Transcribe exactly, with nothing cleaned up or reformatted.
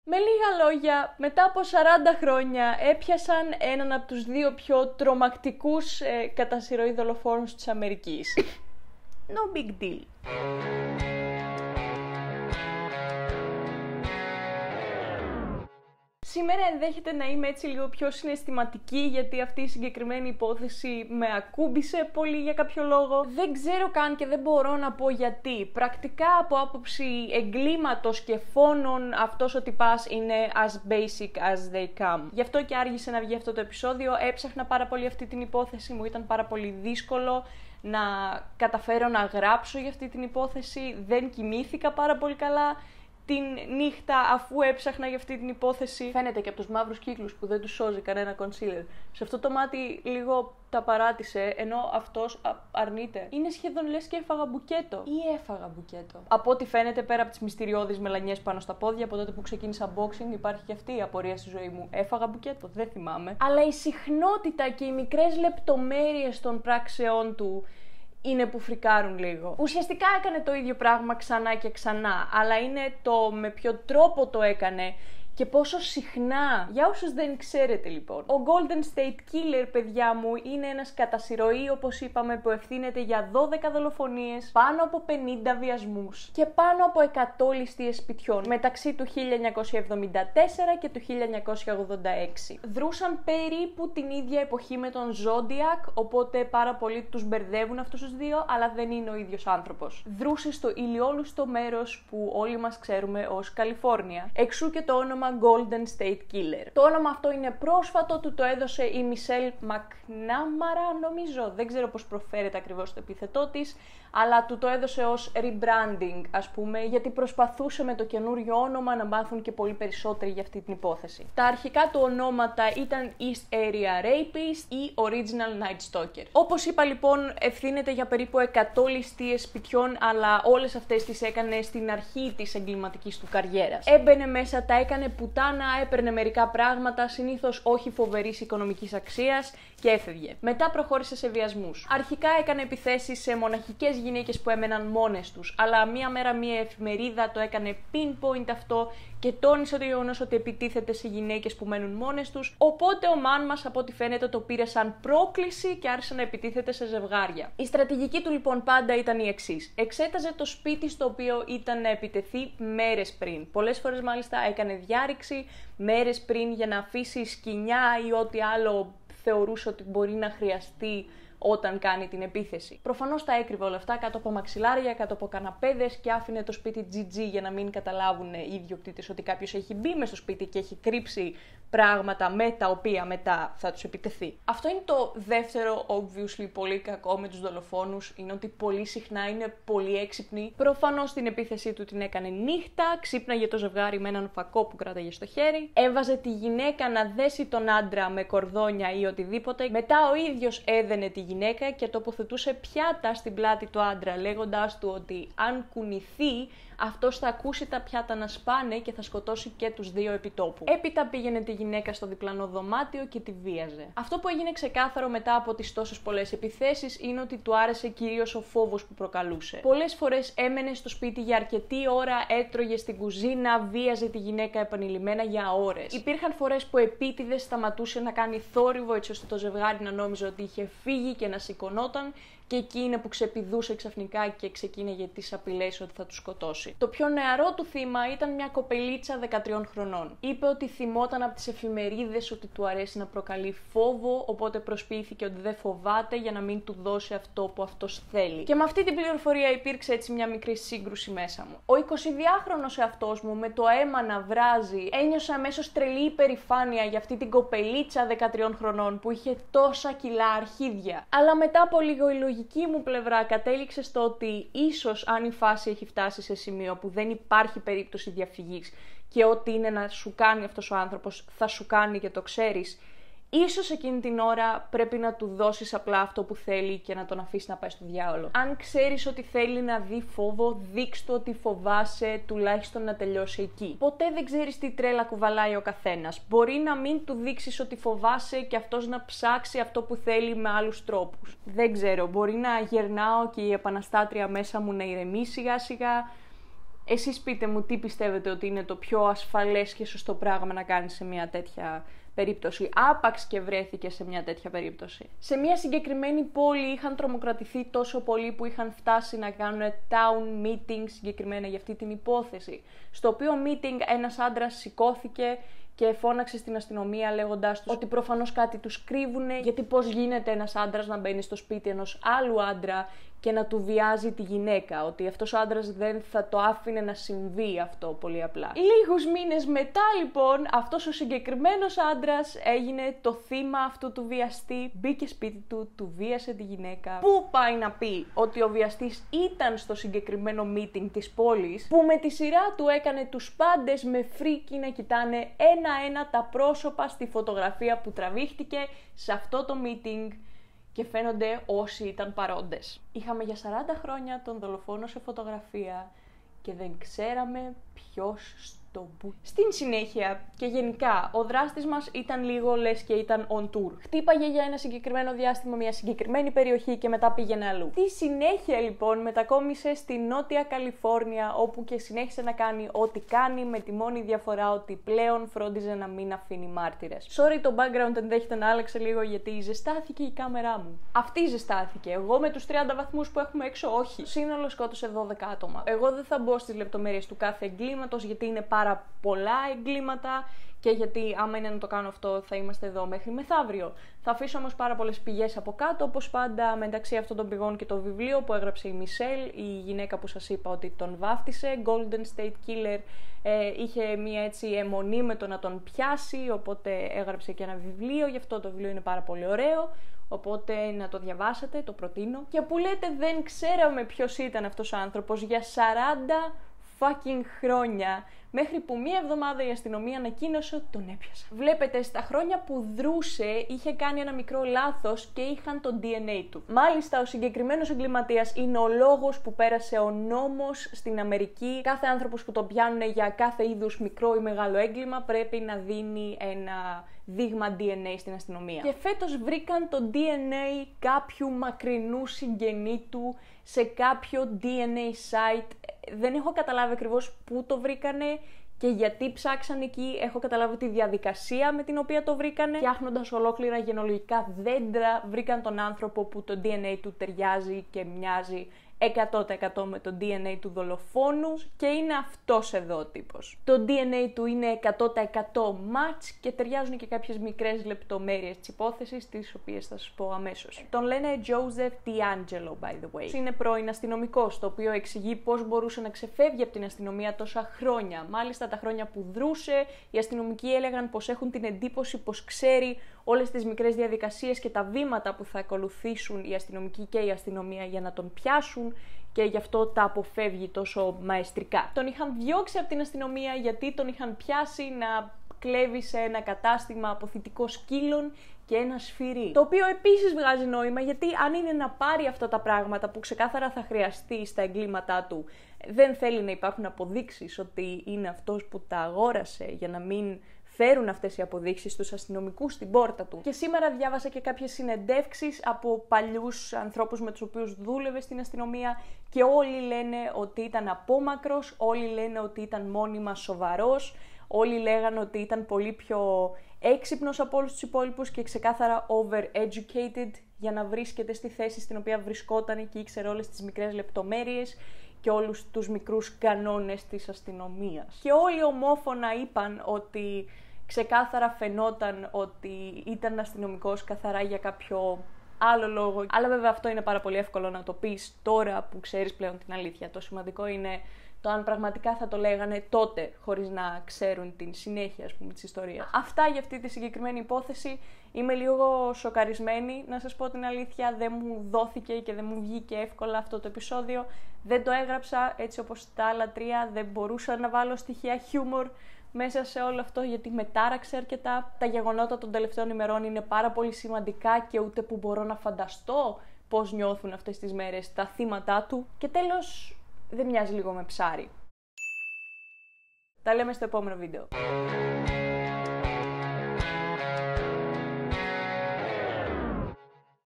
Με λίγα λόγια, μετά από σαράντα χρόνια έπιασαν έναν από τους δύο πιο τρομακτικούς ε, κατά συρροή δολοφόνους της Αμερικής. No big deal. Σήμερα ενδέχεται να είμαι έτσι λίγο πιο συναισθηματική, γιατί αυτή η συγκεκριμένη υπόθεση με ακούμπησε πολύ για κάποιο λόγο. Δεν ξέρω καν και δεν μπορώ να πω γιατί. Πρακτικά από άποψη εγκλήματος και φόνων, αυτός ο τυπάς είναι as basic as they come. Γι' αυτό και άργησε να βγει αυτό το επεισόδιο. Έψαχνα πάρα πολύ αυτή την υπόθεση, μου ήταν πάρα πολύ δύσκολο να καταφέρω να γράψω για αυτή την υπόθεση. Δεν κοιμήθηκα πάρα πολύ καλά την νύχτα αφού έψαχνα για αυτή την υπόθεση. Φαίνεται και από τους μαύρους κύκλους που δεν τους σώζει κανένα concealer. Σε αυτό το μάτι λίγο τα παράτησε, ενώ αυτός αρνείται. Είναι σχεδόν λες και έφαγα μπουκέτο. Ή έφαγα μπουκέτο. Από ό,τι φαίνεται, πέρα από τις μυστηριώδεις μελανιές πάνω στα πόδια, από τότε που ξεκίνησα boxing, υπάρχει και αυτή η απορία στη ζωή μου. Έφαγα μπουκέτο, δεν θυμάμαι. Αλλά η συχνότητα και οι μικρές λεπτομέρειες των πράξεών του είναι που φρικάρουν λίγο. Ουσιαστικά έκανε το ίδιο πράγμα ξανά και ξανά, αλλά είναι το με ποιο τρόπο το έκανε και πόσο συχνά. Για όσους δεν ξέρετε λοιπόν, ο Golden State Killer, παιδιά μου, είναι ένας κατά συρροή, όπως είπαμε, που ευθύνεται για δώδεκα δολοφονίες, πάνω από πενήντα βιασμούς και πάνω από εκατό ληστείες σπιτιών μεταξύ του χίλια εννιακόσια εβδομήντα τέσσερα και του χίλια εννιακόσια ογδόντα έξι. Δρούσαν περίπου την ίδια εποχή με τον Zodiac, οπότε πάρα πολλοί τους μπερδεύουν αυτούς τους δύο, αλλά δεν είναι ο ίδιος άνθρωπος. Δρούσε στο ηλιόλουστο μέρος που όλοι μας ξέρουμε ως Καλιφόρνια. Εξού και το όνομα Golden State Killer. Το όνομα αυτό είναι πρόσφατο, του το έδωσε η Μισελ Μακνάμαρα, νομίζω, δεν ξέρω πώς προφέρεται ακριβώς το επίθετό της, αλλά του το έδωσε ως rebranding, ας πούμε, γιατί προσπαθούσε με το καινούριο όνομα να μάθουν και πολύ περισσότεροι για αυτή την υπόθεση. Τα αρχικά του ονόματα ήταν East Area Rapist ή Original Night Stalker. Όπως είπα λοιπόν, ευθύνεται για περίπου εκατό ληστείες σπιτιών, αλλά όλες αυτές τις έκανε στην αρχή της εγκληματικής του καριέρας. Έμπαινε μέσα, τα έκανε πουτάνα, έπαιρνε μερικά πράγματα, συνήθως όχι φοβερής οικονομικής αξίας, και έφευγε. Μετά προχώρησε σε βιασμούς. Αρχικά έκανε επιθέσεις σε μοναχικές γυναίκες που έμεναν μόνες τους, αλλά μία μέρα μία εφημερίδα το έκανε pinpoint αυτό και τόνισε το γεγονός ότι επιτίθεται σε γυναίκες που μένουν μόνες τους. Οπότε ο μάν μας, από ό,τι φαίνεται, το πήρε σαν πρόκληση και άρχισε να επιτίθεται σε ζευγάρια. Η στρατηγική του λοιπόν πάντα ήταν η εξής. Εξέταζε το σπίτι στο οποίο ήταν να επιτεθεί μέρες πριν. Πολλές φορές μάλιστα έκανε διάρρηξη μέρες πριν για να αφήσει σκοινιά ή ό,τι άλλο θεωρούσε ότι μπορεί να χρειαστεί όταν κάνει την επίθεση. Προφανώς τα έκρυβε όλα αυτά κάτω από μαξιλάρια, κάτω από καναπέδες και άφηνε το σπίτι τζι τζι για να μην καταλάβουν οι ιδιοκτήτες ότι κάποιος έχει μπει μες στο σπίτι και έχει κρύψει πράγματα με τα οποία μετά θα τους επιτεθεί. Αυτό είναι το δεύτερο, obviously, πολύ κακό με τους δολοφόνους, είναι ότι πολύ συχνά είναι πολύ έξυπνοι. Προφανώς την επίθεσή του την έκανε νύχτα, ξύπναγε το ζευγάρι με έναν φακό που κράταγε στο χέρι, έβαζε τη γυναίκα να δέσει τον άντρα με κορδόνια ή οτιδήποτε, μετά ο ίδιος έδαινε τη γυναίκα και τοποθετούσε πιάτα στην πλάτη του άντρα, λέγοντάς του ότι αν κουνηθεί, αυτός θα ακούσει τα πιάτα να σπάνε και θα σκοτώσει και τους δύο επιτόπου. Έπειτα πήγαινε τη γυναίκα στο διπλανό δωμάτιο και τη βίαζε. Αυτό που έγινε ξεκάθαρο μετά από τις τόσες πολλές επιθέσεις είναι ότι του άρεσε κυρίως ο φόβος που προκαλούσε. Πολλές φορές έμενε στο σπίτι για αρκετή ώρα, έτρωγε στην κουζίνα, βίαζε τη γυναίκα επανειλημμένα για ώρες. Υπήρχαν φορές που επίτηδες σταματούσε να κάνει θόρυβο έτσι ώστε το ζευγάρι να νόμιζε ότι είχε φύγει και να σηκωνόταν, και εκεί είναι που ξεπηδούσε ξαφνικά και ξεκίνηγε τις απειλές ότι θα του σκοτώσει. Το πιο νεαρό του θύμα ήταν μια κοπελίτσα δεκατριών χρονών. Είπε ότι θυμόταν από τις εφημερίδες ότι του αρέσει να προκαλεί φόβο, οπότε προσποιήθηκε ότι δεν φοβάται για να μην του δώσει αυτό που αυτός θέλει. Και με αυτή την πληροφορία υπήρξε έτσι μια μικρή σύγκρουση μέσα μου. Ο εικοσιδυάχρονος εαυτός μου με το αίμα να βράζει, ένιωσα αμέσως τρελή υπερηφάνεια για αυτή την κοπελίτσα δεκατριών χρονών που είχε τόσα κιλά αρχίδια. Αλλά μετά από λίγο η λογική μου πλευρά κατέληξε στο ότι ίσως αν η φάση έχει φτάσει σε σημείο που δεν υπάρχει περίπτωση διαφυγής και ό,τι είναι να σου κάνει αυτός ο άνθρωπος θα σου κάνει και το ξέρεις, ίσως εκείνη την ώρα πρέπει να του δώσεις απλά αυτό που θέλει και να τον αφήσεις να πάει στο διάολο. Αν ξέρεις ότι θέλει να δει φόβο, δείξ' του ότι φοβάσαι, τουλάχιστον να τελειώσει εκεί. Ποτέ δεν ξέρεις τι τρέλα κουβαλάει ο καθένας. Μπορεί να μην του δείξεις ότι φοβάσαι και αυτός να ψάξει αυτό που θέλει με άλλους τρόπους. Δεν ξέρω, μπορεί να γερνάω και η επαναστάτρια μέσα μου να ηρεμεί σιγά σιγά. Εσείς πείτε μου τι πιστεύετε ότι είναι το πιο ασφαλές και σωστό πράγμα να κάνεις σε μια τέτοια περίπτωση, άπαξ και βρέθηκε σε μια τέτοια περίπτωση. Σε μια συγκεκριμένη πόλη είχαν τρομοκρατηθεί τόσο πολλοί που είχαν φτάσει να κάνουν town meeting συγκεκριμένα για αυτή την υπόθεση. Στο οποίο meeting ένας άντρας σηκώθηκε και φώναξε στην αστυνομία λέγοντάς τους ότι προφανώς κάτι τους κρύβουνε, γιατί πώς γίνεται ένας άντρας να μπαίνει στο σπίτι ενός άλλου άντρα και να του βιάζει τη γυναίκα, ότι αυτός ο άντρας δεν θα το άφηνε να συμβεί αυτό πολύ απλά. Λίγους μήνες μετά λοιπόν αυτός ο συγκεκριμένος άντρας έγινε το θύμα αυτού του βιαστή, μπήκε σπίτι του, του βίασε τη γυναίκα. Πού πάει να πει ότι ο βιαστής ήταν στο συγκεκριμένο meeting της πόλης, που με τη σειρά του έκανε τους πάντες με φρίκι να κοιτάνε ένα-ένα τα πρόσωπα στη φωτογραφία που τραβήχτηκε σε αυτό το meeting και φαίνονται όσοι ήταν παρόντες. Είχαμε για σαράντα χρόνια τον δολοφόνο σε φωτογραφία και δεν ξέραμε ποιος στο μπου. Στην συνέχεια και γενικά ο δράστης μας ήταν λίγο λες και ήταν on tour. Χτύπαγε για ένα συγκεκριμένο διάστημα μια συγκεκριμένη περιοχή και μετά πήγαινε αλλού. Στη συνέχεια λοιπόν μετακόμισε στη Νότια Καλιφόρνια, όπου και συνέχισε να κάνει ό,τι κάνει, με τη μόνη διαφορά ότι πλέον φρόντιζε να μην αφήνει μάρτυρες. Sorry, το background ενδέχεται να άλλαξε λίγο γιατί ζεστάθηκε η κάμερά μου. Αυτή ζεστάθηκε. Εγώ με τους τριάντα βαθμούς που έχουμε έξω, όχι. Σύνολο σκότωσε δώδεκα άτομα. Εγώ δεν θα μπω στις λεπτομέρειες του κάθε εγκλήματος γιατί είναι πάρα πολλά εγκλήματα και γιατί άμα είναι να το κάνω αυτό θα είμαστε εδώ μέχρι μεθαύριο. Θα αφήσω όμως πάρα πολλές πηγές από κάτω, όπως πάντα, μεταξύ αυτών των πηγών και το βιβλίο που έγραψε η Μισελ, η γυναίκα που σας είπα ότι τον βάφτισε, Golden State Killer, ε, είχε μία έτσι αιμονή με το να τον πιάσει, οπότε έγραψε και ένα βιβλίο, γι' αυτό το βιβλίο είναι πάρα πολύ ωραίο. Οπότε να το διαβάσετε, το προτείνω. Και που λέτε δεν ξέραμε ποιος ήταν αυτός ο άνθρωπος για σαράντα fucking χρόνια, μέχρι που μία εβδομάδα η αστυνομία ανακοίνωσε ότι τον έπιασε. Βλέπετε, στα χρόνια που δρούσε είχε κάνει ένα μικρό λάθος και είχαν το ντι εν έι του. Μάλιστα, ο συγκεκριμένος εγκληματίας είναι ο λόγος που πέρασε ο νόμος στην Αμερική. Κάθε άνθρωπος που τον πιάνουν για κάθε είδους μικρό ή μεγάλο έγκλημα πρέπει να δίνει ένα δείγμα ντι εν έι στην αστυνομία. Και φέτος βρήκαν το ντι εν έι κάποιου μακρινού συγγενή του σε κάποιο ντι εν έι site. Δεν έχω καταλάβει ακριβώς πού το βρήκανε και γιατί ψάξαν εκεί. Έχω καταλάβει τη διαδικασία με την οποία το βρήκανε. Φτιάχνοντας ολόκληρα γενολογικά δέντρα, βρήκαν τον άνθρωπο που το ντι εν έι του ταιριάζει και μοιάζει εκατό τοις εκατό με το ντι εν έι του δολοφόνου και είναι αυτός εδώ ο τύπος. Το ντι εν έι του είναι εκατό τοις εκατό match και ταιριάζουν και κάποιες μικρές λεπτομέρειες της υπόθεσης, τις οποίες θα σας πω αμέσως. Τον λένε Joseph DeAngelo, by the way. Είναι πρώην αστυνομικός, το οποίο εξηγεί πώς μπορούσε να ξεφεύγει από την αστυνομία τόσα χρόνια. Μάλιστα, τα χρόνια που δρούσε, οι αστυνομικοί έλεγαν πως έχουν την εντύπωση πως ξέρει όλες τις μικρές διαδικασίες και τα βήματα που θα ακολουθήσουν οι αστυνομικοί και η αστυνομία για να τον πιάσουν και γι' αυτό τα αποφεύγει τόσο μαεστρικά. Τον είχαν διώξει από την αστυνομία γιατί τον είχαν πιάσει να κλέβει σε ένα κατάστημα αποθητικό σκύλων και ένα σφυρί. Το οποίο επίσης βγάζει νόημα γιατί αν είναι να πάρει αυτά τα πράγματα που ξεκάθαρα θα χρειαστεί στα εγκλήματά του, δεν θέλει να υπάρχουν αποδείξεις ότι είναι αυτός που τα αγόρασε για να μην φέρουν αυτές οι αποδείξεις στους αστυνομικούς στην πόρτα του. Και σήμερα διάβασα και κάποιες συνεντεύξεις από παλιούς ανθρώπους με τους οποίους δούλευε στην αστυνομία και όλοι λένε ότι ήταν απόμακρος, όλοι λένε ότι ήταν μόνιμα σοβαρός, όλοι λέγανε ότι ήταν πολύ πιο έξυπνος από όλους τους υπόλοιπους και ξεκάθαρα overeducated για να βρίσκεται στη θέση στην οποία βρισκόταν και ήξερε όλες τις μικρές λεπτομέρειες και όλους τους μικρούς κανόνες της αστυνομίας. Και όλοι ομόφωνα είπαν ότι ξεκάθαρα φαινόταν ότι ήταν αστυνομικός καθαρά για κάποιο άλλο λόγο. Αλλά βέβαια αυτό είναι πάρα πολύ εύκολο να το πεις τώρα που ξέρεις πλέον την αλήθεια. Το σημαντικό είναι το αν πραγματικά θα το λέγανε τότε, χωρίς να ξέρουν την συνέχεια, ας πούμε, της ιστορίας. Αυτά για αυτή τη συγκεκριμένη υπόθεση. Είμαι λίγο σοκαρισμένη, να σας πω την αλήθεια. Δεν μου δόθηκε και δεν μου βγήκε εύκολα αυτό το επεισόδιο. Δεν το έγραψα έτσι όπως τα άλλα τρία. Δεν μπορούσα να βάλω στοιχεία χιούμορ μέσα σε όλο αυτό γιατί με τάραξε αρκετά. Τα γεγονότα των τελευταίων ημερών είναι πάρα πολύ σημαντικά και ούτε που μπορώ να φανταστώ πώς νιώθουν αυτές τις μέρες τα θύματα του. Και τέλος, δεν μοιάζει λίγο με ψάρι. Τα λέμε στο επόμενο βίντεο.